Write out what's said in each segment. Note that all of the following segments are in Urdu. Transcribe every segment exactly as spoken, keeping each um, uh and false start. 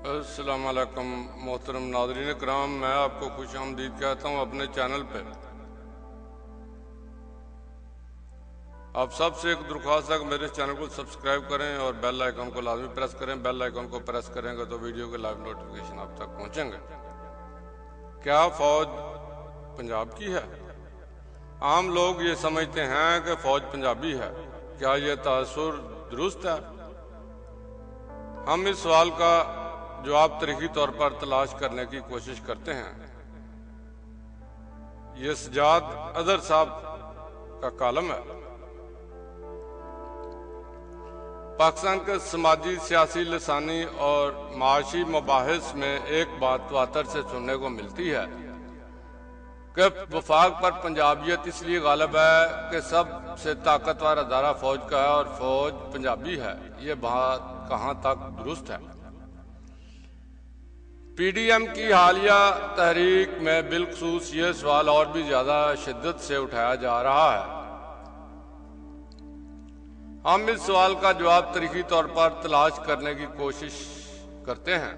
السلام علیکم محترم ناظرین کرام، میں آپ کو خوش آمدید کہتا ہوں اپنے چینل پہ۔ آپ سب سے ایک درخواست ہے کہ میرے چینل کو سبسکرائب کریں اور بیل آئیکن کو لازمی پریس کریں۔ بیل آئیکن کو پریس کریں گے تو ویڈیو کے لائیو نوٹیفیکیشن آپ تک پہنچیں گے۔ کیا فوج پنجاب کی ہے؟ عام لوگ یہ سمجھتے ہیں کہ فوج پنجابی ہے۔ کیا یہ تاثر درست ہے؟ ہم اس سوال کا جواب تاریخی طور پر تلاش کرنے کی کوشش کرتے ہیں۔ یہ سجاد اظہر صاحب کا کالم ہے۔ پاکستان کے سماجی، سیاسی، لسانی اور معاشی مباحث میں ایک بات تواتر سے سننے کو ملتی ہے کہ وفاق پر پنجابیت اس لیے غالب ہے کہ سب سے طاقتور ادارہ فوج کا ہے اور فوج پنجابی ہے۔ یہ بات کہاں تک درست ہے؟ پی ڈی ایم کی حالیہ تحریک میں بالخصوص یہ سوال اور بھی زیادہ شدت سے اٹھایا جا رہا ہے۔ ہم اس سوال کا جواب تاریخی طور پر تلاش کرنے کی کوشش کرتے ہیں۔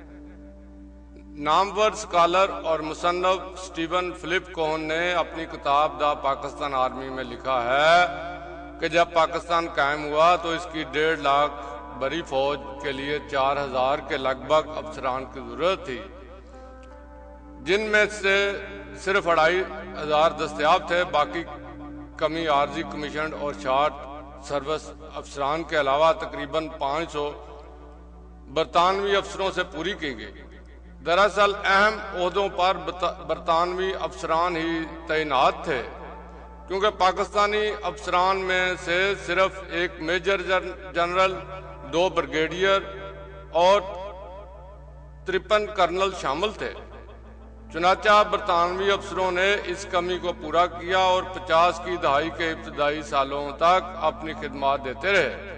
نامور سکالر اور مصنف سٹیون فلپ کوہن نے اپنی کتاب دا پاکستان آرمی میں لکھا ہے کہ جب پاکستان قائم ہوا تو اس کی ڈیڑھ لاکھ بڑی فوج کے لیے چار ہزار کے لگ بھگ افسران کی ضرورت تھی، جن میں سے صرف اڑائی ہزار دستیاب تھے۔ باقی کمی عارضی کمیشنڈ اور شارٹ سروس افسران کے علاوہ تقریباً پانچ سو برطانوی افسروں سے پوری کی گئی۔ دراصل اہم عہدوں پر برطانوی افسران ہی تعینات تھے، کیونکہ پاکستانی افسران میں سے صرف ایک میجر جنرل، دو بریگیڈیئر اور ترپن کرنل شامل تھے۔ چنانچہ برطانوی افسروں نے اس کمی کو پورا کیا اور پچاس کی دہائی کے ابتدائی سالوں تک اپنی خدمات دیتے رہے۔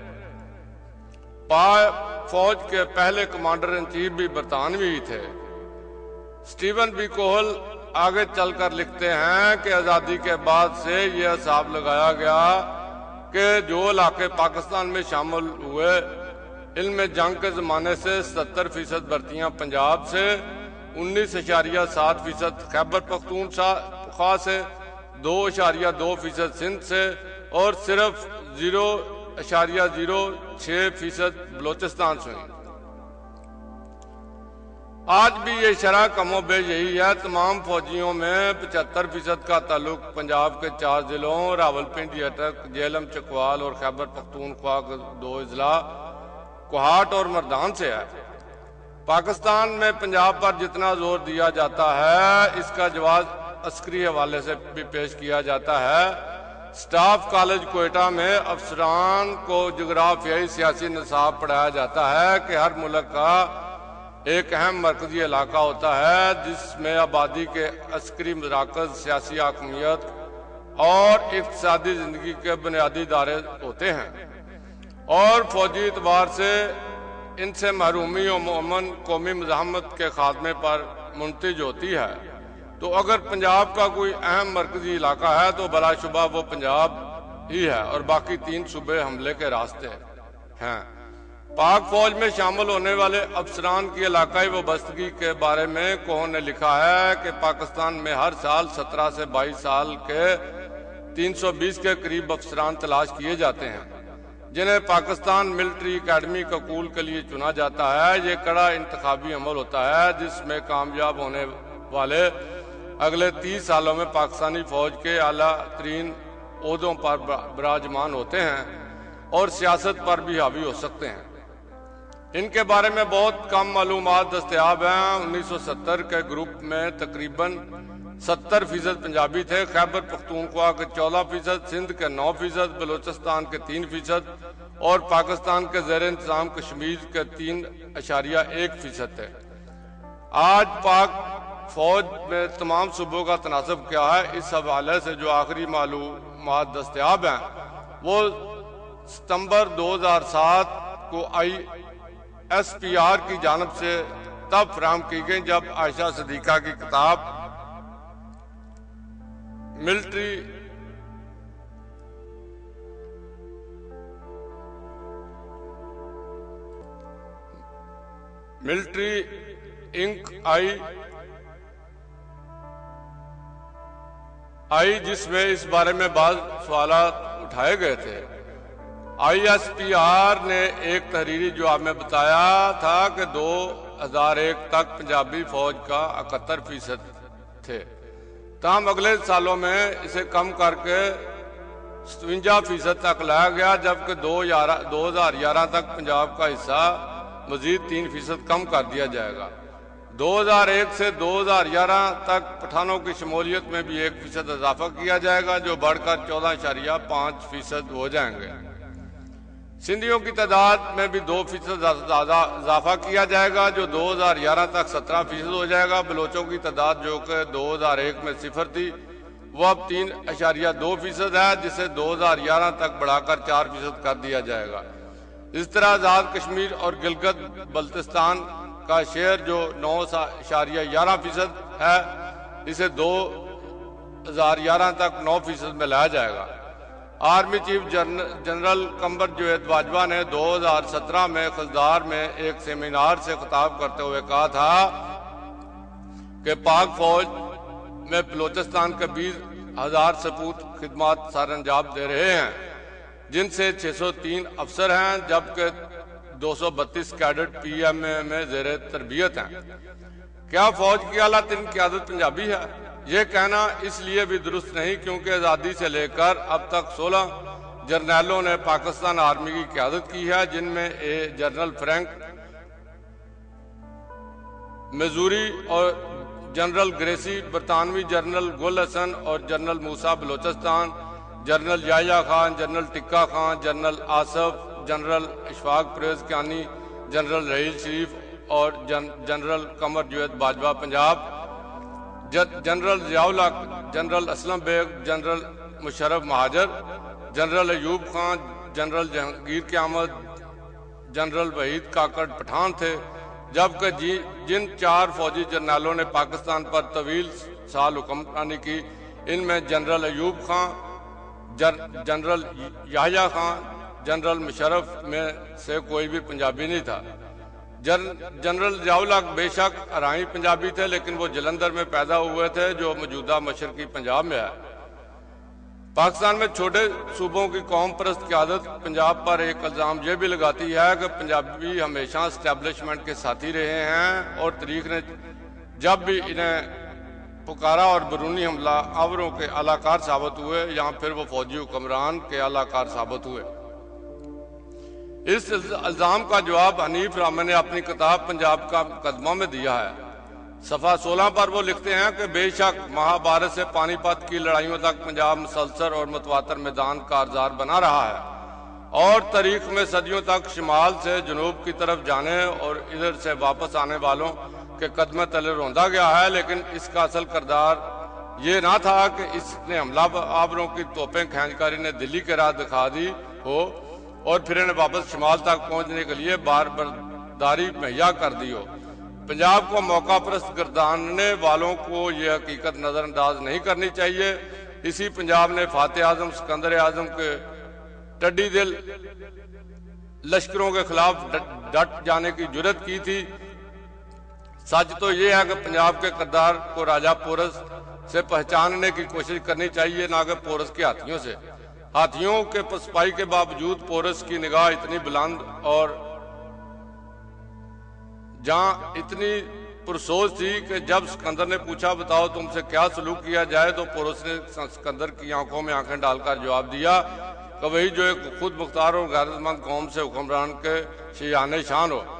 فوج کے پہلے کمانڈر ان چیف بھی برطانوی ہی تھے۔ سٹیون بی کوہل آگے چل کر لکھتے ہیں کہ آزادی کے بعد سے یہ حساب لگایا گیا کہ جو علاقے پاکستان میں شامل ہوئے، علم جنگ کے زمانے سے ستر فیصد بھرتیاں پنجاب سے، انیس اشاریہ سات فیصد خیبر پختونخوا سے، دو اشاریہ دو فیصد سندھ سے اور صرف زیرو اشاریہ زیرو چھ فیصد بلوچستان سے ہوئی۔ آج بھی یہ شرح کم و بیش یہی ہے۔ تمام فوجیوں میں پچہتر فیصد کا تعلق پنجاب کے چار ضلعوں راولپنڈی، اٹک، جہلم، چکوال اور خیبر پختونخوا کے دو اضلاع کوہاٹ اور مردان سے ہے۔ پاکستان میں پنجاب پر جتنا زور دیا جاتا ہے، اس کا جواز عسکری حوالے سے بھی پیش کیا جاتا ہے۔ سٹاف کالج کوئٹہ میں افسران کو جغرافیائی سیاسی نصاب پڑھایا جاتا ہے کہ ہر ملک کا ایک اہم مرکزی علاقہ ہوتا ہے جس میں آبادی کے عسکری مراکز، سیاسی حاکمیت اور اقتصادی زندگی کے بنیادی ادارے ہوتے ہیں، اور فوجی اعتبار سے ان سے محرومی عموماً قومی مزاحمت کے خاتمے پر منتج ہوتی ہے۔ تو اگر پنجاب کا کوئی اہم مرکزی علاقہ ہے تو بلا شبہ وہ پنجاب ہی ہے، اور باقی تین صوبے حملے کے راستے ہیں۔ پاک فوج میں شامل ہونے والے افسران کی علاقائی وابستگی کے بارے میں کوہن نے لکھا ہے کہ پاکستان میں ہر سال سترہ سے بائیس سال کے تین سو بیس کے قریب افسران تلاش کیے جاتے ہیں، جنہیں پاکستان ملٹری اکیڈمی ککول کے لیے چنا جاتا ہے۔ یہ کڑا انتخابی عمل ہوتا ہے جس میں کامیاب ہونے والے اگلے تیس سالوں میں پاکستانی فوج کے اعلیٰ ترین عہدوں پر براجمان ہوتے ہیں اور سیاست پر بھی حاوی ہو سکتے ہیں۔ ان کے بارے میں بہت کم معلومات دستیاب ہیں۔ انیس سو ستر کے گروپ میں تقریباً ستر فیصد پنجابی تھے، خیبر پختونخوا کے چودہ فیصد، سندھ کے نو فیصد، بلوچستان کے تین فیصد اور پاکستان کے زیر انتظام کشمیر کے تین اشاریہ ایک فیصد تھے۔ آج پاک فوج میں تمام صوبوں کا تناسب کیا ہے؟ اس حوالے سے جو آخری معلومات دستیاب ہیں وہ ستمبر دو ہزار سات کو آئی ایس پی آر کی جانب سے تب فراہم کی گئی جب عائشہ صدیقہ کی کتاب ملٹری ملٹری انک آئی آئی جس میں اس بارے میں بعض سوالات اٹھائے گئے تھے۔ آئی ایس پی آر نے ایک تحریری جواب میں بتایا تھا کہ دو ہزار ایک تک پنجابی فوج کا اکہتر فیصد تھے، تاہم اگلے سالوں میں اسے کم کر کے ستونجا فیصد تک لایا گیا، جبکہ دو ہزار گیارہ تک پنجاب کا حصہ مزید تین فیصد کم کر دیا جائے گا۔ دو ہزار ایک سے دو ہزار گیارہ تک پٹھانوں کی شمولیت میں بھی ایک فیصد اضافہ کیا جائے گا، جو بڑھ کر چودہ اشاریہ پانچ فیصد ہو جائیں گے۔ سندھیوں کی تعداد میں بھی دو فیصد اضافہ کیا جائے گا، جو دو ہزار گیارہ تک سترہ فیصد ہو جائے گا۔ بلوچوں کی تعداد جو کہ دو ہزار ایک میں صفر تھی، وہ اب تین اشاریہ دو فیصد ہے، جسے دو ہزار گیارہ تک بڑھا کر چار فیصد کر دیا جائے گا۔ اس طرح آزاد کشمیر اور گلگت بلتستان کا شیئر جو نو اشاریہ گیارہ فیصد ہے، اسے دو ہزار گیارہ تک نو فیصد میں لایا جائے گا۔ Army chief general Qamar Javed Bajwa نے دو ہزار سترہ میں خزدار میں ایک سیمینار سے خطاب کرتے ہوئے کہا تھا کہ پاک فوج میں بلوچستان کے بیس ہزار سپوت خدمات سر انجام دے رہے ہیں، جن سے چھ سو تین افسر ہیں، جبکہ دو سو بتیس کیڈٹ پی ایم اے میں زیر تربیت ہیں۔ کیا فوج کی اعلیٰ ترین قیادت پنجابی ہے؟ یہ کہنا اس لیے بھی درست نہیں کیونکہ آزادی سے لے کر اب تک سولہ جرنیلوں نے پاکستان آرمی کی قیادت کی ہے، جن میں اے جنرل فرینک میزوری اور جنرل گریسی برطانوی، جنرل گل حسن اور general Musa Balochistan, general Yahya Khan, general Tikka Khan, general Asif, general Ashfaq Parvez Kayani, general Raheel Sharif اور general Qamar Javed Bajwa Punjab, general Zia ul Haq, general Aslam Beg, general Musharraf Mohajir, general Ayub Khan, general Jehangir قیامت، جنرل وحید کاکڑ پٹھان تھے، جبکہ جن چار فوجی جرنیلوں نے پاکستان پر طویل سال حکمرانی کی، ان میں general Ayub Khan, general Yahya Khan, general Musharraf میں سے کوئی بھی پنجابی نہیں تھا۔ جنرل ضیاء الحق بے شک ارائیں پنجابی تھے، لیکن وہ جلندھر میں پیدا ہوئے تھے جو موجودہ مشرقی پنجاب میں ہے۔ پاکستان میں چھوٹے صوبوں کی قوم پرست قیادت پنجاب پر ایک الزام یہ بھی لگاتی ہے کہ پنجابی ہمیشہ اسٹیبلشمنٹ کے ساتھی رہے ہیں، اور تاریخ نے جب بھی انہیں پکارا اور بیرونی حملہ آوروں کے اعلی کار ثابت ہوئے یا پھر وہ فوجی حکمران کے اعلی کار ثابت ہوئے۔ اس الزام کا جواب حنیف رامہ نے اپنی کتاب پنجاب کا مقدمہ میں دیا ہے۔ صفحہ سولہ پر وہ لکھتے ہیں کہ بے شک مہابھارت سے پانی پت کی لڑائیوں تک پنجاب مسلسل اور متواتر میدان کارزار بنا رہا ہے، اور تاریخ میں صدیوں تک شمال سے جنوب کی طرف جانے اور ادھر سے واپس آنے والوں کے قدمے تلے روندا گیا ہے، لیکن اس کا اصل کردار یہ نہ تھا کہ اس نے حملہ آوروں کی توپیں کھینچ کر انہیں دلی کے راہ دکھا دی ہو اور پھر انہیں واپس شمال تک پہنچنے کے لیے بار برداری مہیا کر دی ہو۔ پنجاب کو موقع پرست گرداننے والوں کو یہ حقیقت نظر انداز نہیں کرنی چاہیے۔ اسی پنجاب نے فاتح اعظم سکندر اعظم کے ٹڈی دل لشکروں کے خلاف ڈٹ جانے کی جرت کی تھی۔ سچ تو یہ ہے کہ پنجاب کے کردار کو راجہ پورس سے پہچاننے کی کوشش کرنی چاہیے، نہ کہ پورس کے ہاتھیوں سے۔ ہاتھیوں کے پسپائی کے باوجود پورس کی نگاہ اتنی بلند اور جہاں اتنی پرسوز تھی کہ جب سکندر نے پوچھا بتاؤ تم سے کیا سلوک کیا جائے، تو پورس نے سکندر کی آنکھوں میں آنکھیں ڈال کر جواب دیا کہ وہی جو ایک خود مختار اور غیرت مند قوم سے حکمران کے شیان شان ہو۔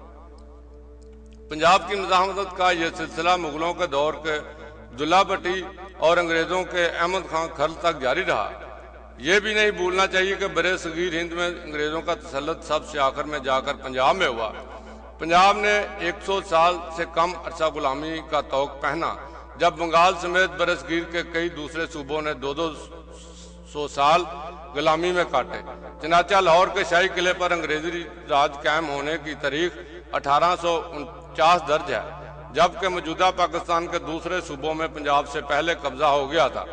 پنجاب کی مزاحمت کا یہ سلسلہ مغلوں کے دور کے دلہ بٹی اور انگریزوں کے احمد خان کھرل تک جاری رہا۔ یہ بھی نہیں بھولنا چاہیے کہ برے صغیر ہند میں انگریزوں کا تسلط سب سے آخر میں جا کر پنجاب میں ہوا۔ پنجاب نے ایک سو سال سے کم عرصہ غلامی کا طوق پہنا، جب بنگال سمیت برے صغیر کے کئی دوسرے صوبوں نے دو دو سو سال غلامی میں کاٹے۔ چنانچہ لاہور کے شاہی قلعے پر انگریزی راج قائم ہونے کی تاریخ اٹھارہ سو انچاس درج ہے، جبکہ موجودہ پاکستان کے دوسرے صوبوں میں پنجاب سے پہلے قبضہ ہو گیا تھا۔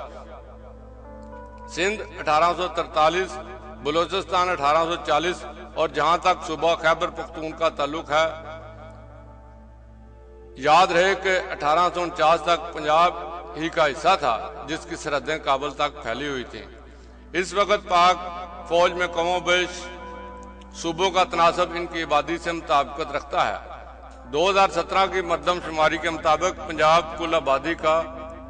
سندھ اٹھارہ سو ترتالیس، بلوچستان اٹھارہ سو چالیس، اور جہاں تک صوبہ خیبر پختون کا تعلق ہے یاد رہے کہ اٹھارہ سو انچاس تک پنجاب ہی کا حصہ تھا جس کی سرحدیں کابل تک پھیلی ہوئی تھیں۔ اس وقت پاک فوج میں کم و بیش صوبوں کا تناسب ان کی آبادی سے مطابقت رکھتا ہے۔ دو ہزار سترہ کی مردم شماری کے مطابق پنجاب کل آبادی کا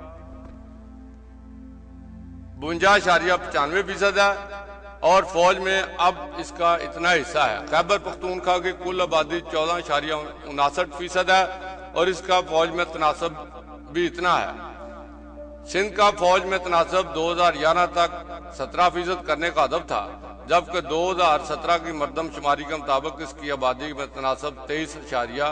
بونجا اشاریہ پچانوے فیصد ہے اور فوج میں اب اس کا اتنا حصہ ہے۔ خیبر پختونخوا کی کل آبادی چودہ اشاریہ انسٹھ فیصد ہے اور اس کا فوج میں تناسب بھی اتنا ہے۔ سندھ کا فوج میں تناسب دو ہزار گیارہ تک سترہ فیصد کرنے کا ہدف تھا، جبکہ دو ہزار سترہ کی مردم شماری کے مطابق اس کی آبادی میں تناسب تیئیس اشاریہ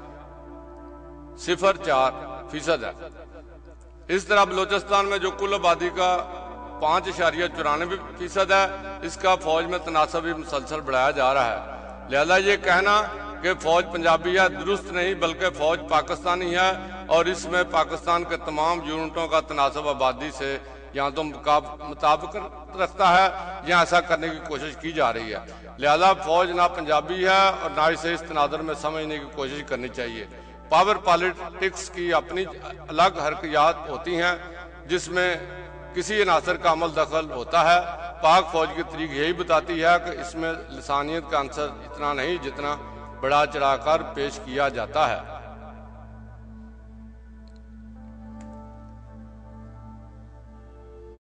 صفر چار فیصد ہے۔ اس طرح بلوچستان میں جو کل آبادی کا پانچ اشاریہ چورانوے فیصد ہے، اس کا فوج میں تناسب بھی مسلسل بڑھایا جا رہا ہے۔ لہذا یہ کہنا کہ فوج پنجابی ہے درست نہیں، بلکہ فوج پاکستانی ہے اور اس میں پاکستان کے تمام یونٹوں کا تناسب آبادی سے یا تو مطابقت رکھتا ہے یا ایسا کرنے کی کوشش کی جا رہی ہے۔ لہذا فوج نہ پنجابی ہے اور نہ اسے اس تناظر میں سمجھنے کی کوشش کرنی چاہیے۔ پاور پالیٹکس کی اپنی الگ حرکیات ہوتی ہیں جس میں کسی عناصر کا عمل دخل ہوتا ہے۔ پاک فوج کی تاریخ یہی بتاتی ہے کہ اس میں لسانیت کا عنصر اتنا نہیں جتنا بڑا چڑھا کر پیش کیا جاتا ہے۔